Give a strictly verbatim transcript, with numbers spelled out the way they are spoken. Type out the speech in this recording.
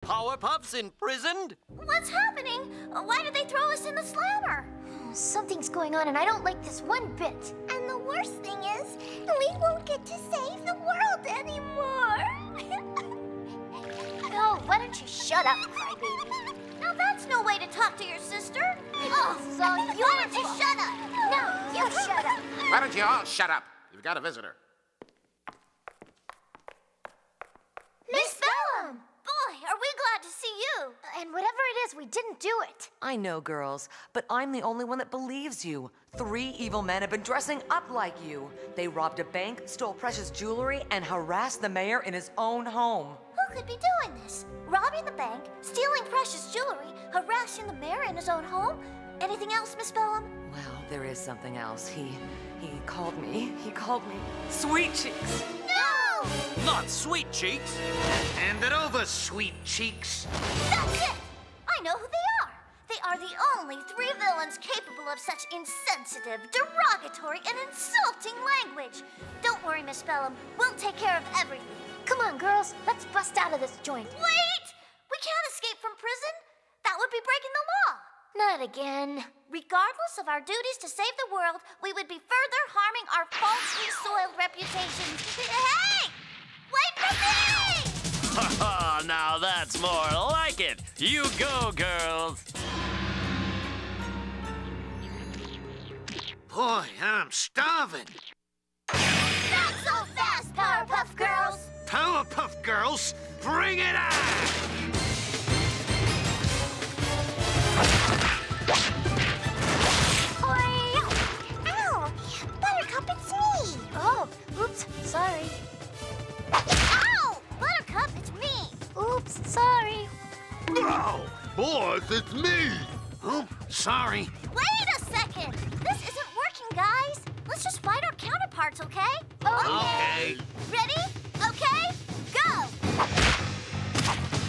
Powerpuffs imprisoned? What's happening? Why did they throw us in the slammer? Something's going on and I don't like this one bit. And the worst thing is, we won't get to save the world anymore. Oh, why don't you shut up, crybaby? Now that's no way to talk to your sister. Oh, so you why don't you shut up? No, you shut up. Why don't you all shut up? You've got a visitor. Miss Bellum! Boy, are we glad to see you. And whatever it is, we didn't do it. I know, girls, but I'm the only one that believes you. Three evil men have been dressing up like you. They robbed a bank, stole precious jewelry, and harassed the mayor in his own home. Who could be doing this? Robbing the bank, stealing precious jewelry, harassing the mayor in his own home? Anything else, Miss Bellum? Well, there is something else. He, he called me, he called me Sweet Cheeks. No! Not Sweet Cheeks. Hand it over, Sweet Cheeks. That's it! I know who they are. They are the only three villains capable of such insensitive, derogatory, and insulting language. Don't worry, Miss Bellum. We'll take care of everything. Come on, girls. Let's bust out of this joint. Wait! We can't escape from prison. That would be breaking the law. Not again. Regardless of our duties to save the world, we would be further harming our falsely soiled reputations. Hey! Wait for me! Ha ha, now that's more like it. You go, girls. Boy, I'm starving. Not so fast, Powerpuff Girls! Powerpuff Girls, bring it on! Ow! Buttercup, it's me! Oh, oops, sorry. Ow! Buttercup, it's me! Oops, sorry. No! Boss, it's me! Oh, sorry. Wait a second! This isn't working, guys! Let's just fight our counterparts, okay? Okay. Ready? Okay? Go!